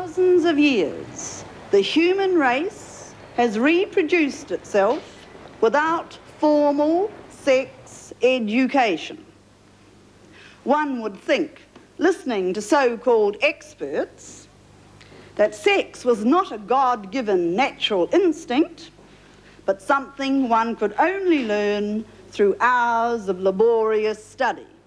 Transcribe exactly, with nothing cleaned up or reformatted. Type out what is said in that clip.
thousands of years, the human race has reproduced itself without formal sex education. One would think, listening to so-called experts, that sex was not a God-given natural instinct, but something one could only learn through hours of laborious study.